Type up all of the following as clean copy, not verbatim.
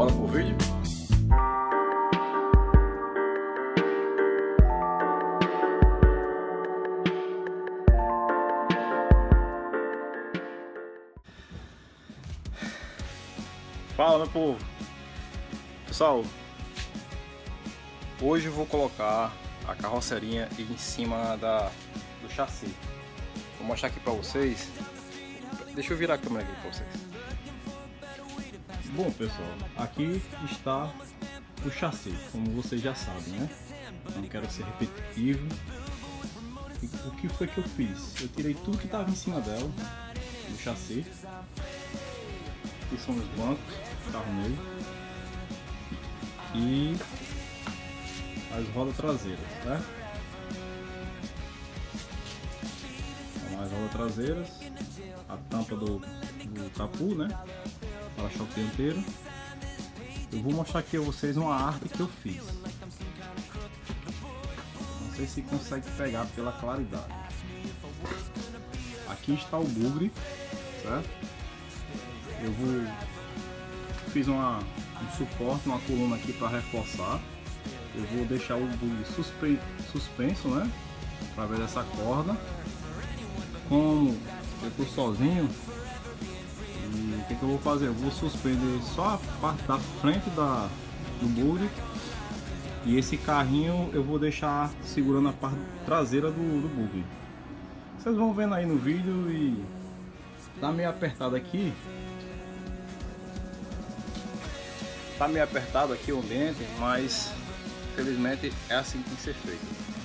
Bora pro vídeo? Fala, meu povo. Pessoal, hoje eu vou colocar a carrocerinha em cima do chassi. Vou mostrar aqui pra vocês. Deixa eu virar a câmera aqui pra vocês. Bom, pessoal, aqui está o chassi, como vocês já sabem, né? Não quero ser repetitivo. O que foi que eu fiz? Eu tirei tudo que estava em cima dela, do chassi. Aqui são os bancos, arrumei. E as rodas traseiras, né? Então, as rodas traseiras, a tampa do capô, né? Para-choque dianteiro. Eu vou mostrar aqui a vocês uma arte que eu fiz. Não sei se consegue pegar pela claridade. Aqui está o bugre, certo? Fiz um suporte, uma coluna aqui para reforçar. Eu vou deixar o bugre suspenso, né? Através dessa corda. Como eu estou sozinho, o que eu vou fazer? Eu vou suspender só a parte da frente do bugre, e esse carrinho eu vou deixar segurando a parte traseira do bugre. Vocês vão vendo aí no vídeo. E tá meio apertado aqui. Tá meio apertado aqui o dente, mas felizmente é assim que tem que ser feito.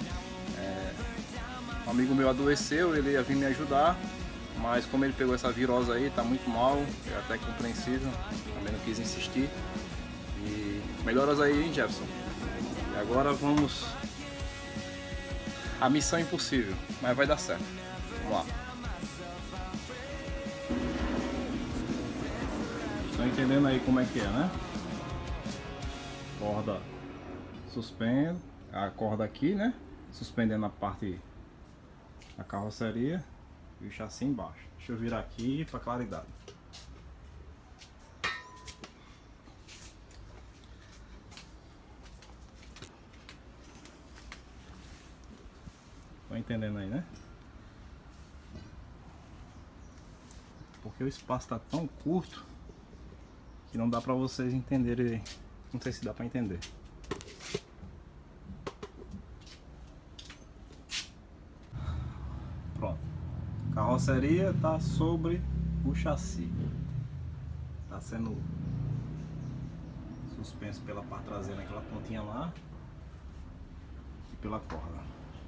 Um amigo meu adoeceu, ele ia vir me ajudar, mas como ele pegou essa virose aí, tá muito mal, é até compreensível, também não quis insistir. E melhoras aí, hein, Jefferson? E agora vamos... A missão impossível, mas vai dar certo. Vamos lá. Estão entendendo aí como é que é, né? Corda suspendo, a corda aqui, né? Suspendendo a parte da carroceria e o chassi embaixo. Deixa eu virar aqui para claridade. Estão entendendo aí, né? Porque o espaço está tão curto que não dá para vocês entenderem. Não sei se dá para entender. Pronto. A carroceria está sobre o chassi. Está sendo suspenso pela parte traseira, aquela pontinha lá, e pela corda.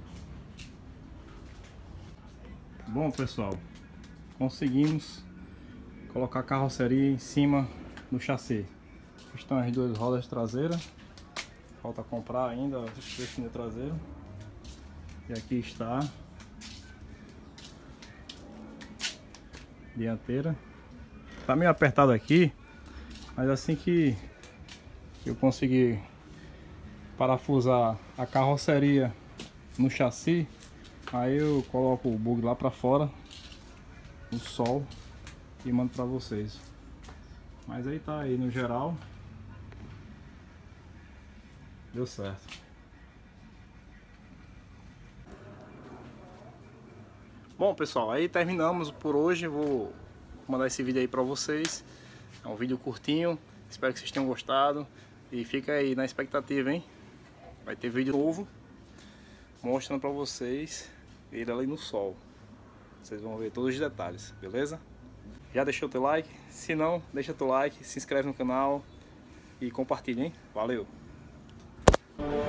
Bom, pessoal, conseguimos colocar a carroceria em cima do chassi. Estão as duas rodas traseiras, falta comprar ainda o pneu traseiro. E aqui está dianteira. Tá meio apertado aqui, mas assim que eu conseguir parafusar a carroceria no chassi, aí eu coloco o bugre lá para fora no sol e mando para vocês. Mas aí tá aí no geral. Deu certo. Bom, pessoal, aí terminamos por hoje. Vou mandar esse vídeo aí pra vocês. É um vídeo curtinho. Espero que vocês tenham gostado. E fica aí na expectativa, hein? Vai ter vídeo novo mostrando pra vocês ele ali no sol. Vocês vão ver todos os detalhes, beleza? Já deixou o teu like? Se não, deixa teu like, se inscreve no canal e compartilha, hein? Valeu!